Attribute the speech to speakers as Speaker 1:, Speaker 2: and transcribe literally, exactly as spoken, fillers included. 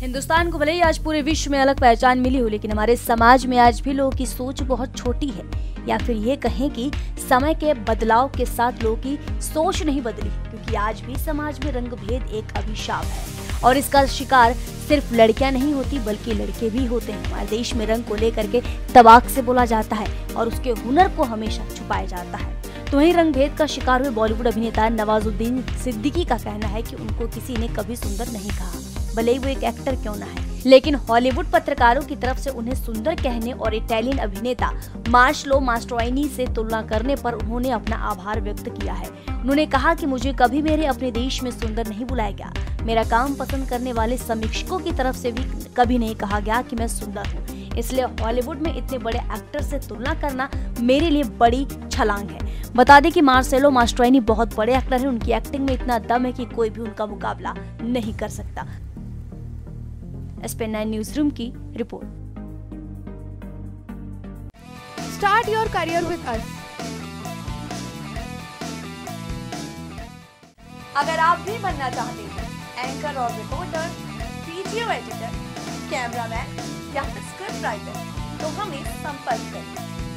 Speaker 1: हिंदुस्तान को भले ही आज पूरे विश्व में अलग पहचान मिली हो, लेकिन हमारे समाज में आज भी लोगों की सोच बहुत छोटी है, या फिर ये कहें कि समय के बदलाव के साथ लोगों की सोच नहीं बदली, क्योंकि आज भी समाज में रंग भेद एक अभिशाप है और इसका शिकार सिर्फ लड़कियां नहीं होती बल्कि लड़के भी होते हैं। हमारे देश में रंग को लेकर के तबाक से बोला जाता है और उसके हुनर को हमेशा छुपाया जाता है। तो वहीं रंग भेद का शिकार हुए बॉलीवुड अभिनेता नवाजुद्दीन सिद्दीकी का कहना है कि उनको किसी ने कभी सुंदर नहीं कहा, भले ही वो एक एक्टर क्यों ना है। लेकिन हॉलीवुड पत्रकारों की तरफ से उन्हें सुंदर कहने और इटालियन अभिनेता मार्शलो मास्ट्रोइनी से तुलना करने पर उन्होंने अपना आभार व्यक्त किया है। उन्होंने कहा कि मुझे कभी मेरे अपने देश में सुंदर नहीं बुलाया गया, मेरा काम पसंद करने वाले समीक्षकों की तरफ से भी कभी नहीं कहा गया कि मैं सुंदर हूँ, इसलिए हॉलीवुड में इतने बड़े एक्टर से तुलना करना मेरे लिए बड़ी छलांग है। बता दें कि मार्सेलो मास्ट्रोइनी बहुत बड़े एक्टर हैं, उनकी एक्टिंग में इतना दम है कि कोई भी उनका मुकाबला नहीं कर सकता। S P nine news room की रिपोर्ट।
Speaker 2: Start your career with us. अगर आप भी बनना चाहते हैं एंकर और रिपोर्टर, वीडियो एडिटर, कैमरामैन या फिर स्क्रिप्ट राइटर, तो हमें संपर्क करें।